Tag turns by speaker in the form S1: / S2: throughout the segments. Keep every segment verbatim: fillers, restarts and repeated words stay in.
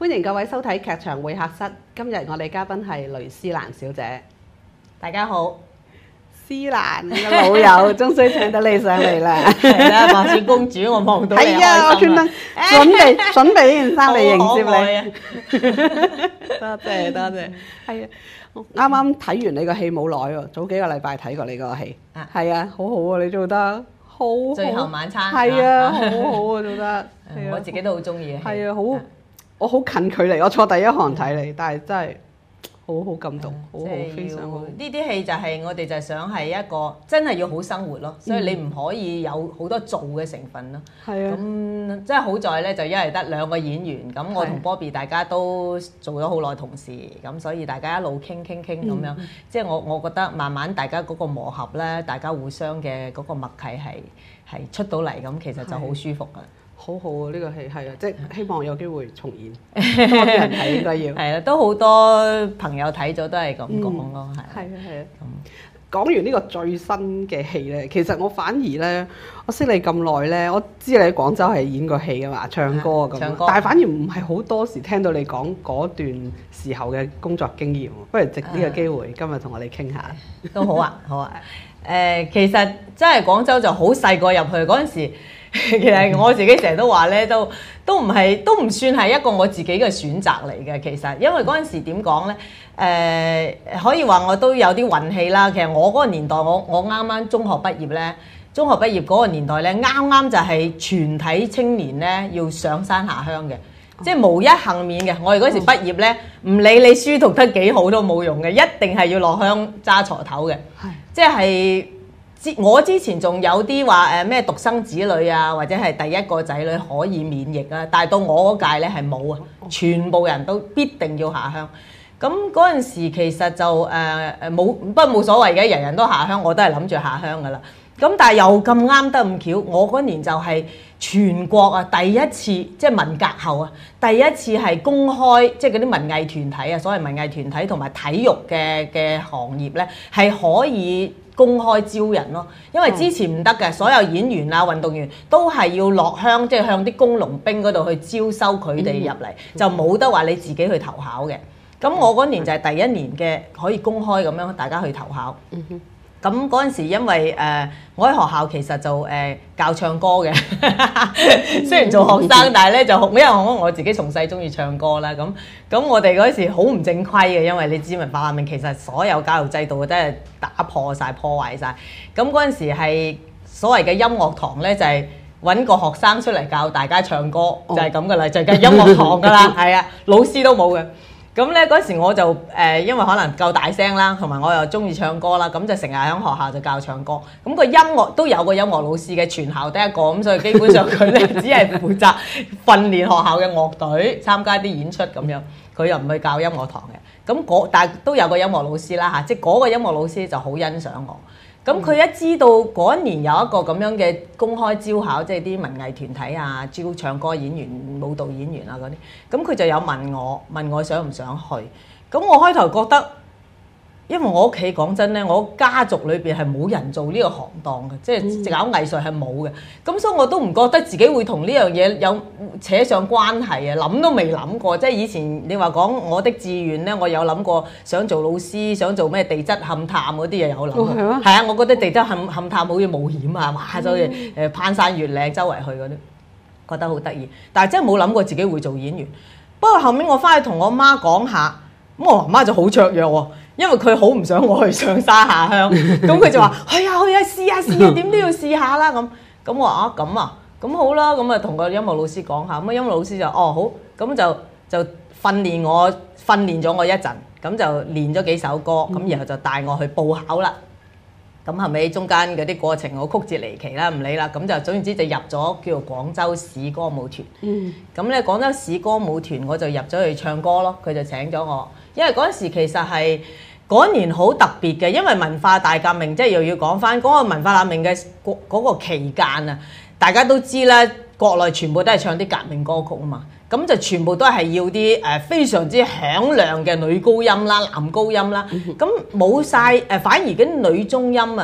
S1: 歡迎各位收睇劇場會客室。今日我哋嘉賓係雷思蘭小姐。
S2: 大家好，
S1: 思蘭嘅老友，終於請到你上嚟啦。
S2: 係啦，白雪公主，我望到你
S1: 係啊，我專登準備準備呢件衫嚟迎接你。多謝多謝。係啊，啱啱睇完你個戲冇耐喎，早幾個禮拜睇過你個戲。係啊，好好啊，你做得好。
S2: 最後晚餐。
S1: 係啊，好好啊，做得。
S2: 我自己都好中意。
S1: 係啊，好，我好近距離，我坐第一行睇你，但係真係。好好感動，好好非常好。
S2: 呢啲戲就係我哋就想係一個真係要好生活咯，所以你唔可以有好多做嘅成分咯。
S1: 係啊，
S2: 咁真係好在咧，就因為得兩個演員，咁我同 Bobby 大家都做咗好耐同事，咁所以大家一路傾傾傾咁樣，即係我我覺得慢慢大家嗰個磨合咧，大家互相嘅嗰個默契係係出到嚟，咁其實就好舒服噶。
S1: 好好啊！呢個戲係啊，即係希望有機會重演，多啲人睇應該要。
S2: 係啊，都好多朋友睇咗都係咁講咯，係。係
S1: 啊係啊。講完呢個最新嘅戲咧，其實我反而咧，我識你咁耐咧，我知你喺廣州係演過戲㗎嘛，唱歌啊咁。唱歌。但係反而唔係好多時聽到你講嗰段時候嘅工作經驗，不如藉呢個機會今日同我哋傾下。
S2: 都好啊，好啊。誒，其實真係廣州就好細個入去嗰陣時。其實我自己成日都話咧，都都唔係，都唔算係一個我自己嘅選擇嚟嘅。其實，因為嗰陣時點講咧？誒、呃，可以話我都有啲運氣啦。其實我嗰個年代，我我啱啱中學畢業咧，中學畢業嗰個年代咧，啱啱就係全體青年咧要上山下鄉嘅，即係無一幸免嘅。我哋嗰時畢業咧，唔理你書讀得幾好都冇用嘅，一定係要落鄉揸鋤頭嘅，即係。我之前仲有啲話誒咩獨生子女啊，或者係第一個仔女可以免疫啊，但係到我嗰屆咧係冇啊，全部人都必定要下鄉。咁嗰陣時其實就誒誒冇，不過冇所謂嘅，人人都下鄉，我都係諗住下鄉噶啦。咁但係又咁啱得咁巧，我嗰年就係全國啊第一次，即係文革後啊第一次係公開，即係嗰啲文藝團體啊，所謂文藝團體同埋體育嘅嘅行業咧係可以公開招人咯，因為之前唔得嘅，所有演員啊、運動員都係要落鄉，即係向啲工農兵嗰度去招收佢哋入嚟，就冇得話你自己去投考嘅。咁我嗰年就係第一年嘅可以公開咁樣大家去投考。咁嗰陣時因為誒、呃、我喺學校其實就誒、呃、教唱歌嘅，雖然做學生，但係咧就因為我我自己從細中意唱歌啦。咁咁我哋嗰時好唔正規嘅，因為你知文化革命其實所有教育制度都係打破晒、破壞晒。咁嗰陣時係所謂嘅音樂堂咧，就係、是、揾個學生出嚟教大家唱歌，就係咁噶啦，就係、是、音樂堂噶啦，係啊，老師都冇嘅。咁咧嗰時我就誒、呃，因為可能夠大聲啦，同埋我又中意唱歌啦，咁就成日喺學校就教唱歌。咁個音樂都有個音樂老師嘅，全校得一個，咁所以基本上佢咧只係負責訓練學校嘅樂隊，參加啲演出咁樣。佢又唔去教音樂堂嘅。咁嗰但係都有個音樂老師啦嚇，即係嗰個音樂老師就好欣賞我。咁佢一知道嗰一年有一個咁樣嘅公開招考，即係啲文藝團體啊，招唱歌演員、舞蹈演員啊嗰啲，咁佢就有問我，問我想唔想去。咁我開頭覺得，因為我屋企講真咧，我家族裏邊係冇人做呢個行當嘅，即係搞藝術係冇嘅。咁所以我都唔覺得自己會同呢樣嘢有扯上關係啊，諗都未諗過。即係以前你話講我的志願咧，我有諗過想做老師，想做咩地質勘探嗰啲嘢有諗過。係、哦、啊，我覺得地質勘勘探好似冒險啊，哇！就誒攀山越嶺周圍去嗰啲，覺得好得意。但係真係冇諗過自己會做演員。不過後面我翻去同我媽講下，咁我媽就好雀躍喎。因為佢好唔想我去上山下鄉，咁佢就話：去啊去啊，試下試下，點都要試下啦咁。咁我話啊咁啊，咁好啦，咁啊同個音樂老師講下，咁啊音樂老師就哦好，咁就就訓練我，訓練咗我一陣，咁就練咗幾首歌，咁然後就帶我去報考啦。咁後尾中間嗰啲過程我曲折離奇啦，唔理啦，咁就總言之就入咗叫做廣州市歌舞團。咁咧廣州市歌舞團我就入咗去唱歌咯，佢就請咗我，因為嗰陣時其實係。嗰年好特別嘅，因為文化大革命，即係又要講翻嗰個文化革命嘅嗰嗰個期間啊，大家都知啦，國內全部都係唱啲革命歌曲啊嘛，咁就全部都係要啲誒非常之響亮嘅女高音啦、男高音啦，咁冇晒誒，反而嗰啲女中音啊，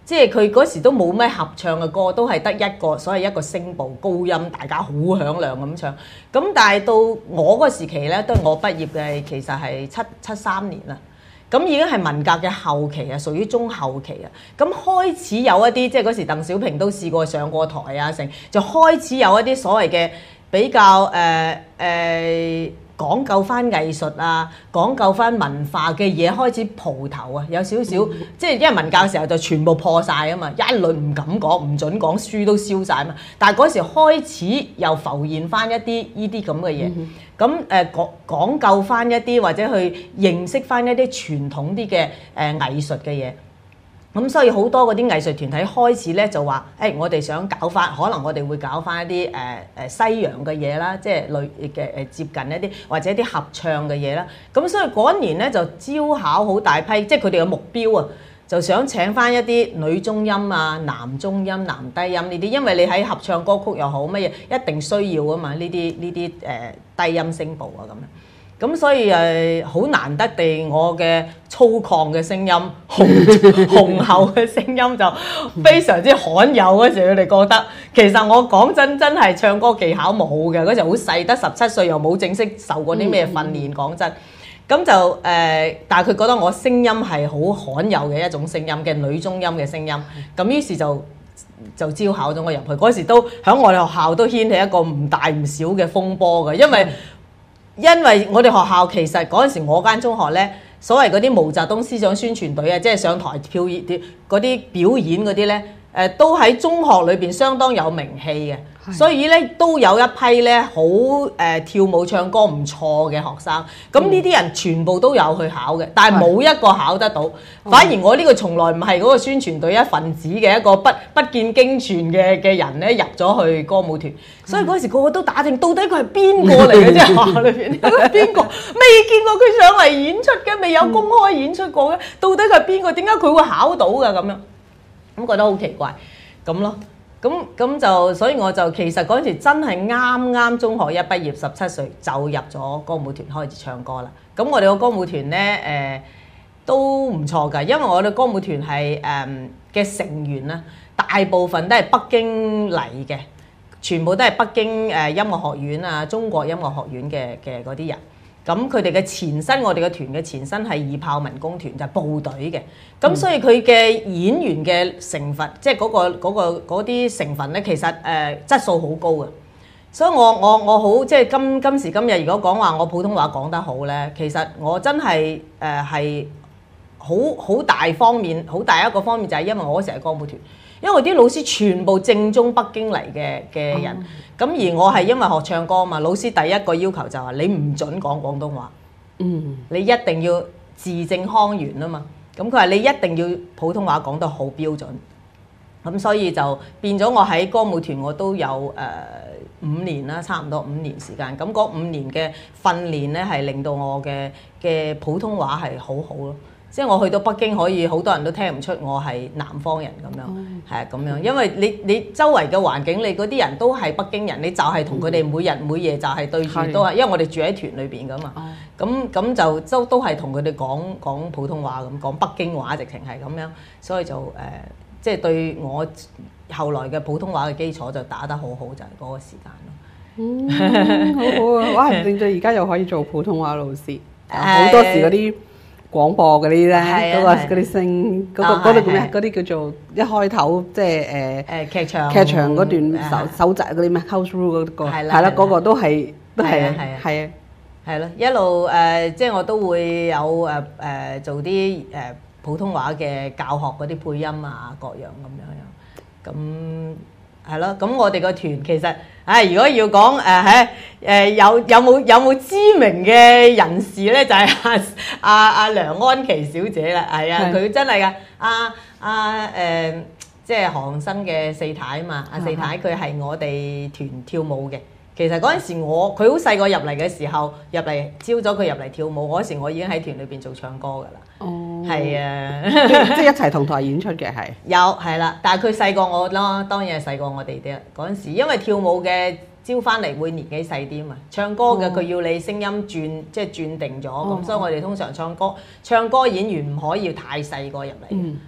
S2: 即係佢嗰時都冇咩合唱嘅歌，都係得一個，所謂一個聲部高音，大家好響亮咁唱。咁但係到我嗰時期咧，都係我畢業嘅，其實係七七三年啦。咁已經係文革嘅後期啊，屬於中後期啊。咁開始有一啲，即係嗰時鄧小平都試過上過台啊，成就開始有一啲所謂嘅比較誒誒、呃呃、講究翻藝術啊，講究翻文化嘅嘢開始蒲頭啊，有少少、嗯、即係因為文革嘅時候就全部破晒啊嘛，一律唔敢講，唔準講，書都燒晒啊嘛。但係嗰時開始又浮現翻一啲呢啲咁嘅嘢。嗯咁誒講講究翻一啲或者去認識翻一啲傳統啲嘅誒藝術嘅嘢，咁所以好多嗰啲藝術團體開始咧就話，誒、欸、我哋想搞翻，可能我哋會搞翻一啲誒誒西洋嘅嘢啦，即係類嘅誒接近一啲或者啲合唱嘅嘢啦。咁所以嗰一年咧就招考好大批，即係佢哋嘅目標啊，就想請翻一啲女中音啊、男中音、男低音呢啲，因為你喺合唱歌曲又好乜嘢，一定需要啊嘛，呢啲呢啲誒低音聲部啊咁樣。咁所以誒好難得地，我嘅粗獷嘅聲音、雄雄厚嘅聲音就非常之罕有嗰時，佢哋覺得其實我講真真係唱歌技巧冇嘅，嗰時好細，得十七歲，又冇正式受過啲咩訓練，講真。咁就誒、呃，但係佢覺得我聲音係好罕有嘅一種聲音嘅女中音嘅聲音，咁於是就就招考咗我入去。嗰時都喺我哋學校都掀起一個唔大唔小嘅風波嘅，因為因為我哋學校其實嗰陣時我間中學咧，所謂嗰啲毛澤東思想宣傳隊啊，即係上台跳啲嗰啲表演嗰啲咧，誒都喺中學裏邊相當有名氣嘅。所以咧都有一批咧好誒跳舞唱歌唔錯嘅學生，咁呢啲人全部都有去考嘅，但係冇一個考得到。反而我呢個從來唔係嗰個宣傳隊一份子嘅一個不不見經傳嘅嘅人咧，入咗去歌舞團。所以嗰時個個都打聽到底佢係邊個嚟嘅啫，學校裏邊邊個未見過佢上嚟演出嘅，未有公開演出過嘅，到底佢係邊個？點解佢會考到嘅咁樣？咁覺得好奇怪咁咯。咁咁就，所以我就其實嗰陣時真係啱啱中學一畢業，十七歲就入咗歌舞團開始唱歌啦。咁我哋個歌舞團咧，誒、呃、都唔錯㗎，因為我哋歌舞團係誒嘅成員啦，大部分都係北京嚟嘅，全部都係北京誒音樂學院啊、中國音樂學院嘅嘅嗰啲人。咁佢哋嘅前身，我哋嘅團嘅前身係二炮民工團，就係、是、部隊嘅。咁所以佢嘅演員嘅成分，即係嗰個嗰個嗰啲成分咧，其實誒、呃、質素好高嘅。所以我我我好即係今今時今日，如果講話我普通話講得好咧，其實我真係誒係好好大方面，好大一個方面就係因為我嗰時係歌舞團。因為啲老師全部正宗北京嚟嘅嘅人，咁、嗯、而我係因為學唱歌嘛，老師第一個要求就係你唔準講廣東話，嗯，你一定要字正腔圓啊嘛。咁佢話你一定要普通話講得好標準，咁所以就變咗我喺歌舞團我都有誒、呃、五年啦，差唔多五年時間。咁嗰五年嘅訓練咧，係令到我嘅嘅普通話係好好咯。即係我去到北京，可以好多人都聽唔出我係南方人咁樣，係啊咁樣，因為你你周圍嘅環境，你嗰啲人都係北京人，你就係同佢哋每日每夜就係對住都係，因為我哋住喺團裏邊噶嘛，咁咁就都都係同佢哋講講普通話咁，講北京話直情係咁樣，所以就誒即係對我後來嘅普通話嘅基礎就打得好好，就係嗰個時間咯。
S1: 嗯，好好啊！哇，令到而家又可以做普通話老師，好多時嗰啲廣播嗰啲咧，嗰個嗰啲聲，嗰個嗰啲叫咩？嗰啲叫做一開頭即係誒誒劇場劇場嗰段手手集嗰啲咩 house rule 嗰個係啦，嗰個都係都係啊係啊係咯，一路誒即係我都會有誒誒做啲誒普通話嘅教學嗰啲配音啊各樣咁樣樣咁。係咯，咁我哋個團其實，唉，如果要講誒喺誒有有冇有冇知名嘅人士咧，就係阿阿阿梁安琪小姐啦，係啊，佢真係噶，阿阿誒即係韓生嘅四太啊嘛，阿四太佢係我哋團跳舞嘅。其實嗰陣時我佢好細個入嚟嘅時候，入嚟招咗佢入嚟跳舞，嗰時我已經喺團裏邊做唱歌㗎啦。哦，係啊，即係一齊同台演出嘅係。有係啦，但係佢細過我咯，當然係細過我哋啲啦。嗰陣時因為跳舞嘅招翻嚟會年紀細啲啊嘛，唱歌嘅佢要你聲音轉即係轉定咗，咁所以我哋通常唱歌唱歌演員唔可以太細個入嚟。嗯，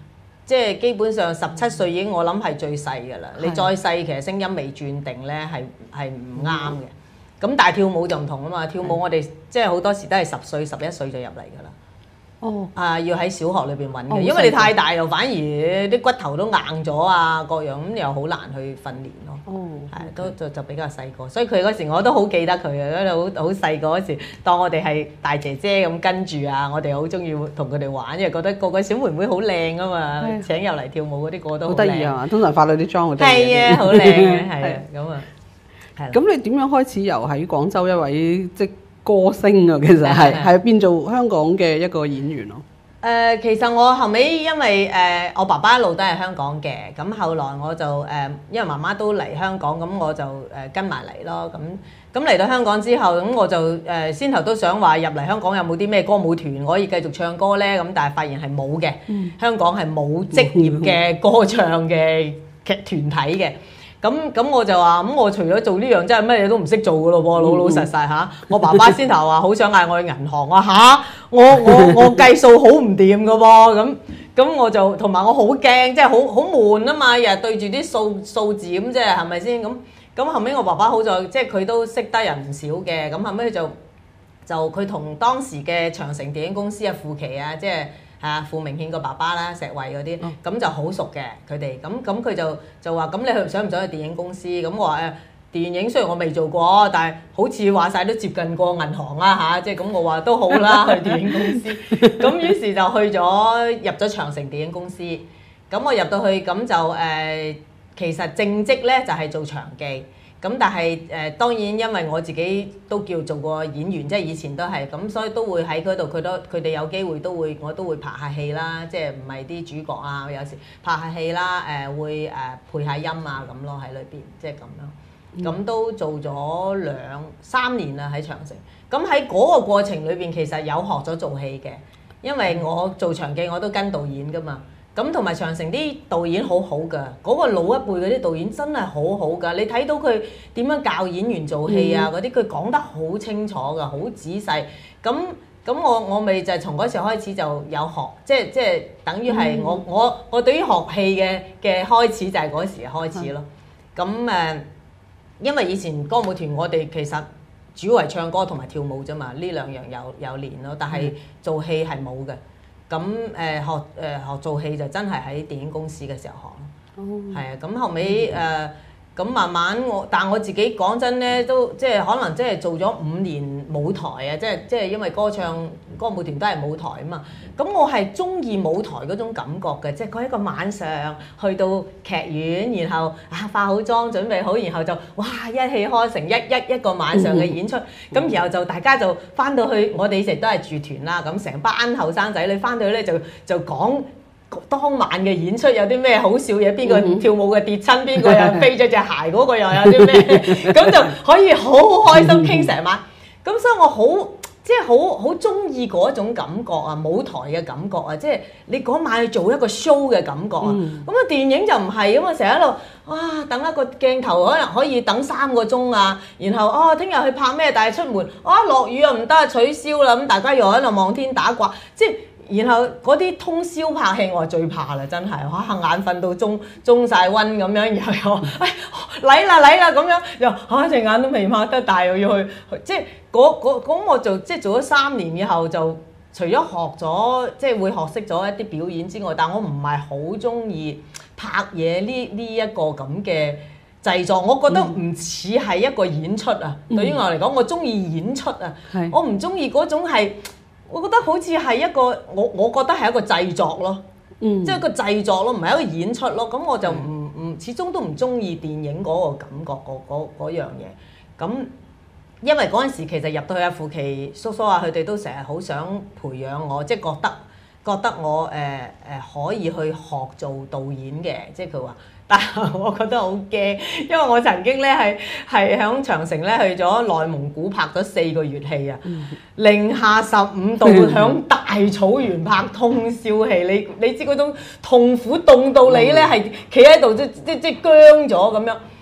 S2: 即係基本上十七歲已經我諗係最細㗎啦。你再細其實聲音未轉定咧係係唔啱嘅。咁但係跳舞就唔同啊嘛，跳舞我哋即係好多時都係十歲十一歲就入嚟㗎啦。哦，啊要喺小學裏邊揾嘅，因為你太大又反而啲骨頭都硬咗啊，各樣咁又好難去訓練咯。哦，係都就就比較細個，所以佢嗰時我都好記得佢嘅，嗰度好好細個嗰時，當我哋係大姐姐咁跟住啊，我哋好中意同佢哋玩，因為覺得個個小妹妹好靚啊嘛，請入嚟跳舞嗰啲個都好得意啊，
S1: 通常化女啲妝好得意。
S2: 係啊，好靚嘅，係啊，咁啊，係。
S1: 咁你點樣開始由喺廣州一位即歌星啊，其實係係變做香港嘅一個演員咯。誒、
S2: 呃，其實我後尾因為誒、呃、我爸爸一路都係香港嘅，咁後來我就誒、呃、因為媽媽都嚟香港，咁我就誒、呃、跟埋嚟咯。咁咁嚟到香港之後，咁我就誒、呃、先頭都想話入嚟香港有冇啲咩歌舞團可以繼續唱歌咧？咁但係發現係冇嘅，嗯、香港係冇職業嘅歌唱嘅劇團體嘅。咁咁我就話咁，我除咗做呢樣，真係乜嘢都唔識做噶咯喎，老老實實嚇。我爸爸先頭話好想嗌我去銀行啊嚇，我我我計數好唔掂噶喎，咁咁我就同埋我好驚，即係好好悶啊嘛，日日對住啲數數字咁，即係係咪先？咁咁後尾我爸爸好在即係佢都識得人唔少嘅，咁後尾佢就就佢同當時嘅長城電影公司啊傅琪啊，即係。啊，傅明憲個爸爸啦，石慧嗰啲，咁、嗯、就好熟嘅佢哋，咁咁佢就就話：咁你去想唔想去電影公司？咁我話誒，電影雖然我未做過，但係好似話晒都接近過銀行啦嚇，即係咁我話都好啦，去電影公司。咁於是就去咗入咗長城電影公司。咁我入到去咁就誒、呃，其實正職咧就係、是、做場記。咁但係誒、呃、當然因為我自己都叫做過演員，即係以前都係咁，所以都會喺嗰度，佢都佢哋有機會都會我都會拍下戲啦，即係唔係啲主角啊，有時拍下戲啦，誒、呃、會誒、呃、配下音啊咁咯喺裏邊，即係咁咯。咁、嗯、都做咗兩三年啦喺長城。咁喺嗰個過程裏邊，其實有學咗做戲嘅，因為我做場記我都跟導演㗎嘛。咁同埋長城啲導演好好㗎，嗰、嗰個老一輩嗰啲導演真係好好㗎。你睇到佢點樣教演員做戲啊嗰啲，佢講得好清楚㗎，好仔細。咁咁我我咪就係從嗰時開始就有學，即係即係等於係我我我對於學戲嘅嘅開始就係嗰時開始咯。咁誒、嗯，因為以前歌舞團我哋其實主要係唱歌同埋跳舞啫嘛，呢兩樣有有練咯，但係做戲係冇嘅。咁誒、呃、學誒、呃、學做戲就真係喺電影公司嘅時候學咯，係啊、oh.，咁後尾誒咁慢慢我，但我自己講真咧，都即係可能即係做咗五年舞台啊，即係即係因為歌唱歌舞團都係舞台啊嘛，咁我係中意舞台嗰種感覺嘅，即係嗰一個晚上去到劇院，然後啊化好妝準備好，然後就哇一氣呵成一一一個晚上嘅演出，咁、mm. 然後就大家就翻到去，我哋一直都係住團啦，咁成班後生仔女翻到去咧就就講。當晚嘅演出有啲咩好笑嘢？邊個跳舞嘅跌親？邊個又飛咗隻鞋？嗰個又有啲咩？咁就可以好開心傾成晚。咁所以我好即係好好中意嗰種感覺啊，舞台嘅感覺啊，即係你嗰晚去做一個 show 嘅感覺啊。咁啊電影就唔係啊嘛，成日喺度哇等一個鏡頭可能可以等三個鐘啊，然後哦聽日去拍咩？但係出門啊落雨又唔得，取消啦。咁大家又喺度望天打卦，即係。然後嗰啲通宵拍戲，我最怕啦，真係哇眼瞓到中中曬溫咁樣，然後又話哎嚟啦嚟啦咁樣，又嚇隻眼都未擘得，但係又要去，即係嗰嗰咁我就即係做咗三年以後，就除咗學咗即係會學識咗一啲表演之外，但我唔係好中意拍嘢呢呢一個咁嘅製作，我覺得唔似係一個演出啊。嗯、對於我嚟講，我中意演出啊，是我唔中意嗰種係。我覺得好似係一個我，我覺得係一個製作咯，嗯、即係一個製作咯，唔係一個演出咯。咁我就唔唔、嗯、始終都唔中意電影嗰個感覺嗰嗰樣嘢。咁因為嗰陣時其實入到去阿傅琪叔叔啊，佢哋都成日好想培養我，即係覺得覺得我誒誒、呃呃、可以去學做導演嘅，即係佢話。但係我覺得好驚，因為我曾經咧係係喺長城咧去咗內蒙古拍咗四個月戲啊，嗯、零下十五度喺大草原拍通宵戲，你你知嗰種痛苦凍到你咧係企喺度即即即僵咗咁樣。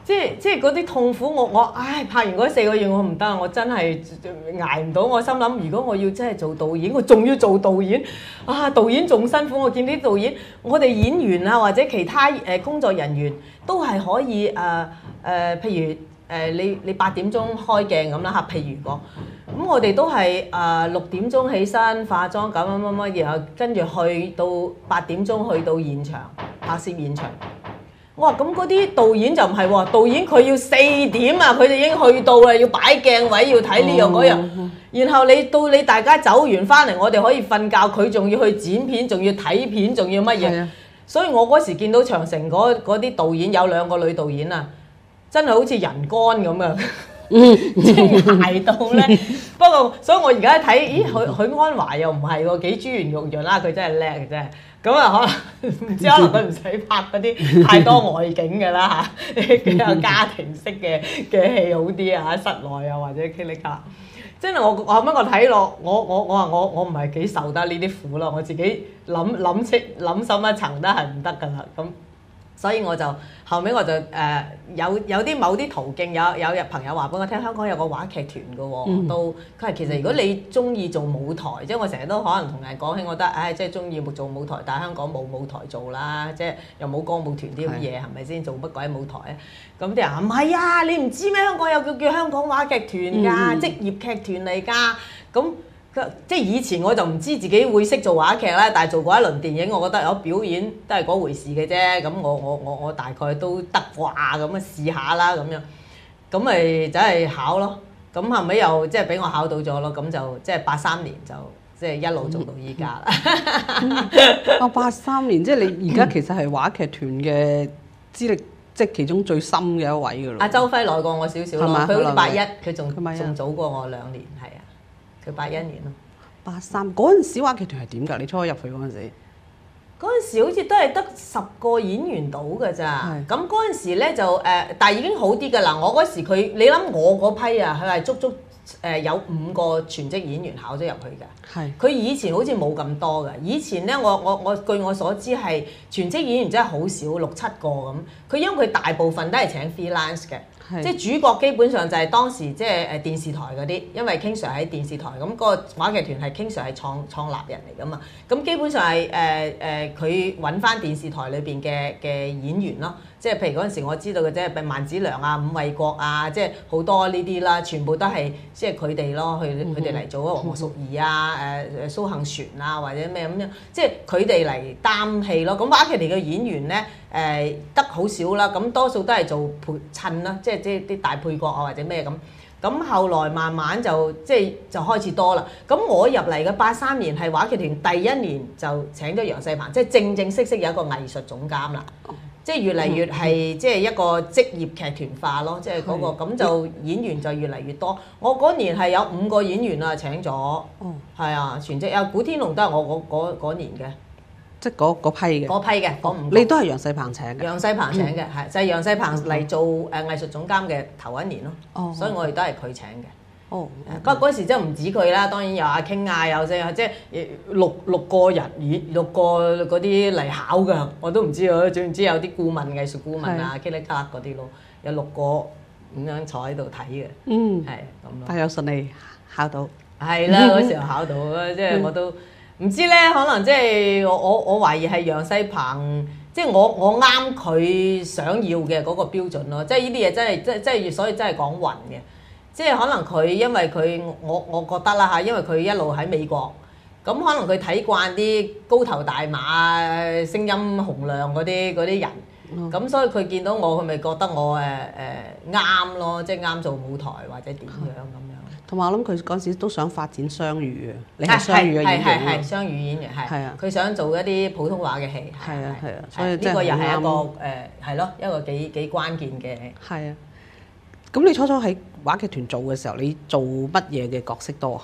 S2: 即係即係嗰啲痛苦，我我唉拍完嗰四個月我唔得，我真係捱唔到。我心諗，如果我要真係做導演，我仲要做導演啊！導演仲辛苦。我見啲導演，我哋演員啊或者其他誒工作人員都係可以誒誒、呃呃，譬如誒、呃、你你八點鐘開鏡咁啦嚇，譬如講，咁我哋都係誒六點鐘起身化妝咁乜乜乜，然後跟住去到八點鐘去到現場拍攝現場。我話咁嗰啲導演就唔係喎，導演佢要四點啊，佢哋已經去到啦，要擺鏡位，要睇呢樣嗰樣。哦、然後你到你大家走完翻嚟，我哋可以瞓覺，佢仲要去剪片，仲要睇片，仲要乜嘢？的所以我嗰時見到長城嗰啲導演有兩個女導演啊，真係好似人乾咁啊！即係捱到咧。不過，所以我而家睇，咦？許許鞍華又唔係喎，幾珠圓玉潤啦，佢真係叻嘅啫。咁啊，可能唔知可能佢唔使拍嗰啲太多外景嘅啦嚇，比較家庭式嘅嘅戲好啲啊，室內啊或者霹靂卡。真係我我後尾我睇落，我我我話我我唔係幾受得呢啲苦咯，我自己諗諗清諗深一層都係唔得㗎啦咁。所以我就後尾我就誒、呃、有有啲某啲途徑，有有日朋友話俾我聽，香港有個話劇團嘅喎，嗯、都佢係其實如果你中意做舞台，即係我成日都可能同人講起，我覺得唉，即係中意做舞台，但係香港冇舞台做啦，即係又冇歌舞團啲咁嘢，係咪先做乜鬼舞台啊？咁啲人話唔係啊，你唔知咩？香港有個叫香港話劇團㗎，嗯、職業劇團嚟㗎，咁。即係以前我就唔知自己會識做話劇啦，但係做過一輪電影，我覺得有表演都係嗰回事嘅啫。咁我我我我大概都得啩，咁啊試下啦咁樣，咁咪就係考咯。咁後尾又即係俾我考到咗咯，咁就即係八三年就即係一路做到依家啦。
S1: 哦，八三年即係你而家其實係話劇團嘅資歷，即係其中最深嘅一位㗎咯。
S2: 阿周輝來過我少少咯，佢好似八一，佢仲仲早過我兩年，係啊。佢八一年咯，
S1: 八三嗰陣時話劇團係點㗎？你初入去嗰陣時，
S2: 嗰陣時好似都係得十個演員到㗎咋。咁嗰陣時咧就誒、呃，但係已經好啲㗎啦。我嗰時佢，你諗我嗰批啊，佢係足足誒有五個全職演員考咗入去㗎。係是。佢以前好似冇咁多㗎。以前咧，我我我據我所知係全職演員真係好少，六七個咁。佢因為佢大部分都係請 freelance 嘅。是即係主角基本上就係當時即係誒電視台嗰啲，因為 King Sir 喺電視台，咁、那個話劇團係 King Sir 係創創立人嚟㗎嘛，咁基本上係誒誒佢揾翻電視台裏邊嘅嘅演員咯，即係譬如嗰陣時我知道嘅啫，譬如萬梓良啊、伍衛國啊，即係好多呢啲啦，全部都係即係佢哋咯，佢佢哋嚟做啊，黃淑儀啊、誒誒蘇杏璇啊或者咩咁樣，即係佢哋嚟擔戲咯。咁話劇團嘅演員咧誒、呃、得好少啦，咁多數都係做陪襯啦，即係。即係啲大配角啊或者咩咁，咁後來慢慢就即係就開始多啦。咁我入嚟嘅八三年係話劇團第一年就請咗楊世鵬，即係正正式式有一個藝術總監啦。即係越嚟越係即係一個職業劇團化咯，即係嗰個咁就演員就越嚟越多。我嗰年係有五個演員啊請咗，係啊全職啊古天龍都係我嗰嗰年嘅。
S1: 即係嗰批嘅，
S2: 嗰批嘅，嗰五。
S1: 你都係楊世鵬請嘅。
S2: 楊世鵬請嘅，係、嗯、就係、是、楊世鵬嚟做誒藝術總監嘅頭一年咯。哦，所以我哋都係佢請嘅。哦，不過嗰時真係唔止佢啦，當然有阿傾啊，有即係即係六六個人，六個嗰啲嚟考㗎，我都唔知啊。總之有啲顧問、藝術顧問啊、K 哩卡嗰啲咯，有六個咁樣坐喺度睇嘅。嗯，係咁咯。
S1: 但係有順利考到。
S2: 係啦，嗰時候考到啊，即係我都。唔知咧，可能即係我我我懷疑係楊世鵬，即係我我啱佢想要嘅嗰個標準咯。即係呢啲嘢真係即即係所以真係講運嘅。即係可能佢因為佢我我覺得啦嚇，因為佢一路喺美國，咁可能佢睇慣啲高頭大馬、聲音洪亮嗰啲嗰啲人，咁、嗯、所以佢見到我，佢咪覺得我誒誒啱咯，即係啱做舞台或者點樣咁樣。
S1: 同埋我諗佢嗰陣時都想發展雙語啊，你係雙語嘅演員，
S2: 係係雙語演員係。係啊，佢想做一啲普通話嘅戲。
S1: 係啊係啊，
S2: 所以呢個又係一個誒係咯，一個幾幾關鍵嘅。
S1: 係啊，咁你初初喺話劇團做嘅時候，你做乜嘢嘅角色多啊？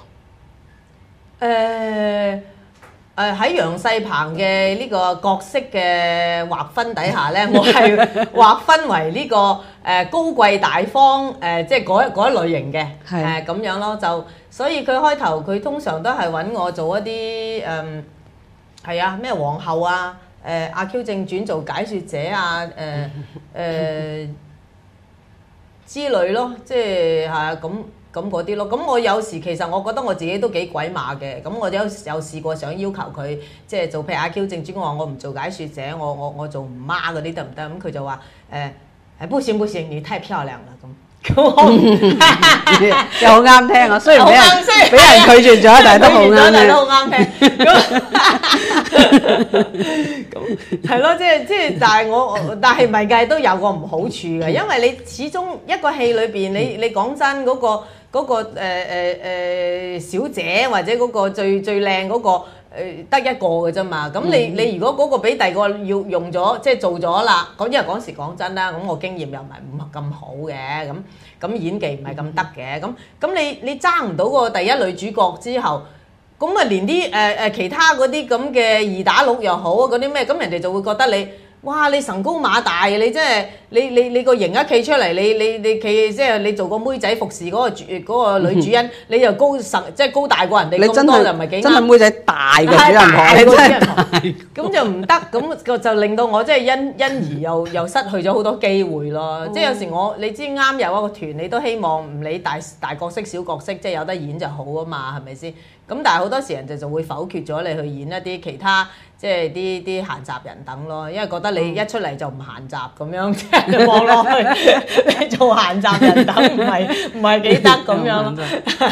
S2: 誒誒喺楊世鵬嘅呢個角色嘅劃分底下咧，我係劃分為呢、這個誒、呃、高貴大方誒、呃，即係嗰嗰一類型嘅誒咁樣咯。就所以佢開頭佢通常都係揾我做一啲誒係啊咩皇后啊誒、呃、阿 Q 正傳做解説者啊誒誒之類咯，即係係啊咁咁嗰啲咯。咁我有時其實我覺得我自己都幾鬼馬嘅。咁我有有試過想要求佢即係做譬如阿 Q 正傳，我話我唔做解説者，我我我做唔媽嗰啲得唔得？咁佢就話誒誒不行不行，你太漂亮啦咁。咁我
S1: 又好啱聽啊！雖然俾人俾人拒絕咗，但係都好啱聽。
S2: 都好啱聽。咁係咯，即係即係，但係我但係咪計都有個唔好處嘅，因為你始終一個戲裏邊，你你講真嗰個嗰個誒誒誒小姐或者嗰個最最靚嗰個。誒得一個嘅啫嘛，咁你你如果嗰個俾第二個要用咗，即係做咗啦，咁因為嗰時講真啦，咁我經驗又唔係唔係咁好嘅，咁咁演技唔係咁得嘅，咁咁你你爭唔到個第一女主角之後，咁啊連啲誒誒其他嗰啲咁嘅二打六又好嗰啲咩，咁人哋就會覺得你。哇！你神高馬大，你真係你你你個型一企出嚟，你你你企即係你做個妹仔服侍嗰個主嗰個女主人，你又高神即係高大過人哋咁多，就唔係幾啱。
S1: 真係妹仔大過主人婆，你真係大。
S2: 咁就唔得，咁就令到我即係因因而又又失去咗好多機會咯。即係有時我你知啱有一個團，你都希望唔理大大角色小角色，即係有得演就好啊嘛，係咪先？咁但係好多時人就就會否決咗你去演一啲其他。即係啲啲閒雜人等咯，因為覺得你一出嚟就唔閒雜咁樣，即係望落去你做閒雜人等唔係唔係幾得咁樣咯，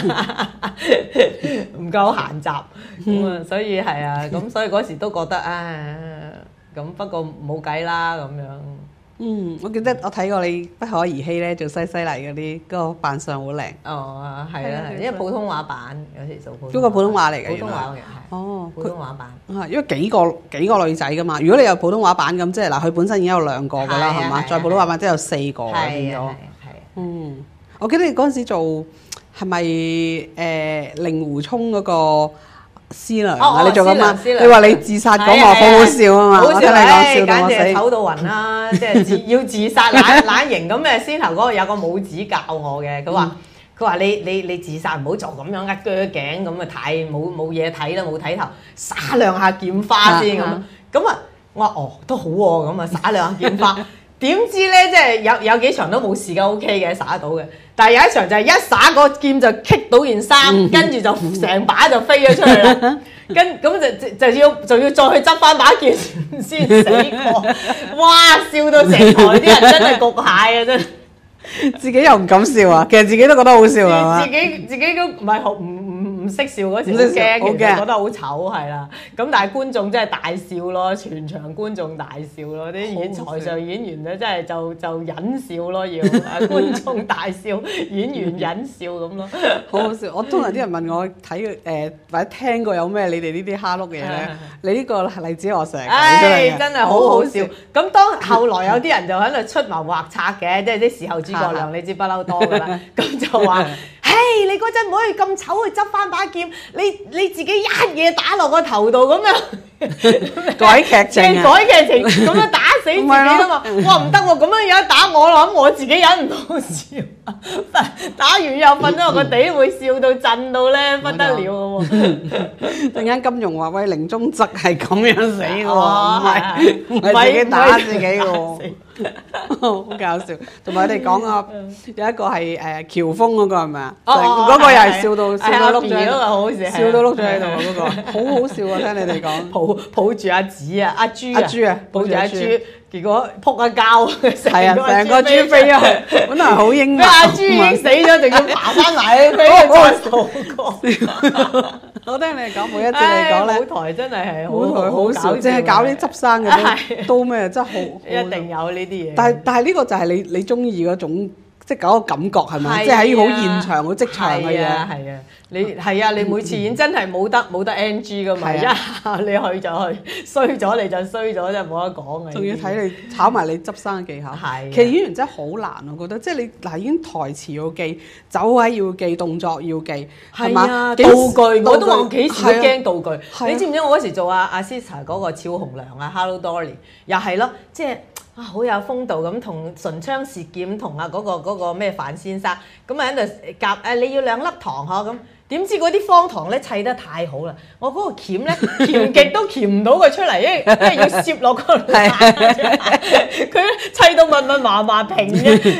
S2: 唔夠閒雜咁啊，所以係啊，咁所以嗰時都覺得唉，咁不過冇計啦咁樣。
S1: 嗯，我記得我睇過你不可兒戲咧，做西西嚟嗰啲，嗰個扮相好靚。
S2: 哦，係啦，因為普通話版有時做普通話。
S1: 嗰個普通話嚟嘅。
S2: 普通話嘅係。
S1: 哦，
S2: 普通話版。
S1: 啊，因為幾個幾個女仔噶嘛，如果你有普通話版咁，即係嗱，佢本身已經有兩個噶啦，係嘛？再普通話版即係有四個變咗。係係。嗯，我記得你嗰陣時做係咪誒令狐沖嗰個？師娘啊！你做緊嘛？你話你自殺嗰幕好好笑啊嘛！我聽你講笑到我死，簡直醜到暈啦！即係自要自殺懶懶型咁誒，先頭嗰個有個武指教我嘅，佢話佢話你你你自殺唔好做咁樣一鋸頸咁啊，太冇冇嘢睇啦，冇睇頭，撒兩下劍花先咁。咁啊，我話哦都好喎，咁啊撒兩下劍花。點知咧，即係有有幾場都冇事嘅 ，O K 嘅，耍得到嘅。但係有一場就係一耍個劍就棘到件衫，嗯、跟住就成把就飛咗出去啦。跟咁就就要就要再去執翻把劍先死過。哇！笑到成台啲人真係焗蟹啊！真係自己又唔敢笑啊，其實自己都覺得好笑啊。
S2: 自己自己都唔係好唔唔唔識笑嗰時好驚，其實覺得好醜係啦。咁但係觀眾真係大笑咯，全場觀眾大笑咯。啲演台上演員咧真係就就忍笑咯，要觀眾大笑，演員忍笑咁咯。
S1: 好好笑！我通常啲人問我睇誒或者聽過有咩你哋呢啲蝦碌嘢咧，你呢個例子我成日講出嚟嘅，
S2: 真係好好笑。咁當後來有啲人就喺度出謀劃策嘅，即係啲時候諸葛亮，你知不嬲多㗎啦。咁就話。嘿，你嗰陣唔可以咁醜去執翻把劍，你你自己一嘢打落個頭度咁樣
S1: 改劇情
S2: 改劇情咁樣打死自己啦嘛！哇唔得喎，咁樣有得打我啦，咁我自己忍唔到笑，打完又瞓咗落個地，會笑到震到咧不得了嘅喎！
S1: 突然間金庸話：喂，寧宗軾係咁樣死嘅喎，唔係唔係自己打自己嘅喎。好搞笑，同埋你講啊，有一個係誒喬峰嗰個係咪啊？嗰個又係笑到笑到碌咗喺度，笑到碌咗喺度嗰個，好好笑啊！聽你哋講，
S2: 抱抱住阿紫啊，阿朱
S1: 阿朱啊，
S2: 抱住阿朱，結果撲一跤，
S1: 係啊，成個豬飛啊，本來好英猛，
S2: 阿朱已經死咗，仲要爬翻埋，俾佢再掃過。
S1: 我聽你哋講，每一次你講咧，
S2: 舞台真係係
S1: 舞台好笑，淨係搞啲執生嘅都都咩，真係好
S2: 一定有呢啲嘢。
S1: 但係但係呢個就係你你中意嗰種。即係嗰個感覺係咪？即係喺好現場、好即場嘅嘢。係啊，係啊，你係啊，你每次演真係冇得冇得 N G 噶嘛，一下你去就去，衰咗你就衰咗，真係冇得講嘅。 仲要睇你炒埋你執生嘅技巧。係。其實演員真係好難，我覺得，即係你嗱已經台詞要記，走位要記，動作要記，係嘛？
S2: 道具我都話幾時都驚道具。你知唔知我嗰時做阿阿 Sister 嗰個俏紅娘啊 ，Hello Dolly， 又係咯，即係。啊，好有風度咁，同唇槍舌劍同啊嗰個嗰個咩范先生咁啊喺度夾誒，你要兩粒糖嗬咁，點知嗰啲方糖咧砌得太好啦！我嗰個鉗咧鉗極都鉗唔到佢出嚟，因為因為要攝落個，佢砌到密密麻麻平嘅，咁於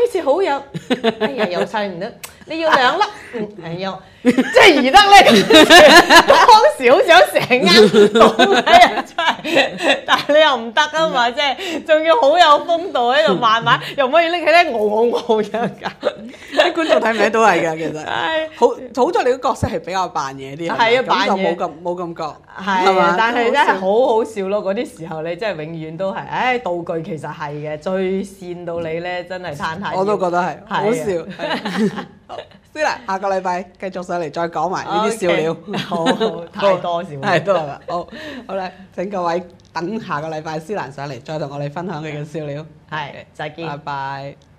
S2: 似好有，哎呀又砌唔得，你要兩粒，嗯，係又即係宜得咧。當時好想成間倒低啊，真係，但係你又唔得啊嘛，即係仲要好有風度喺度慢慢，又唔可以拎起咧，傲傲傲咁樣。
S1: 啲觀眾睇唔睇到係㗎，其實
S2: 係
S1: 好好在你個角色係比較扮嘢啲，
S2: 係啊，扮嘢
S1: 冇咁冇咁覺，
S2: 係啊，但係真係好好笑咯！嗰啲時候你真係永遠都係，唉，道具其實係嘅，最跣到你咧，真係攤下。
S1: 我都覺得係
S2: 係啊
S1: 好笑。好，思蘭，下個禮拜繼續上嚟再講埋呢啲笑料。
S2: 好，好太多笑料，
S1: 太多啦。好，好啦，請各位等下個禮拜思蘭上嚟，再同我哋分享佢嘅笑料。
S2: 係，再見。
S1: 拜拜。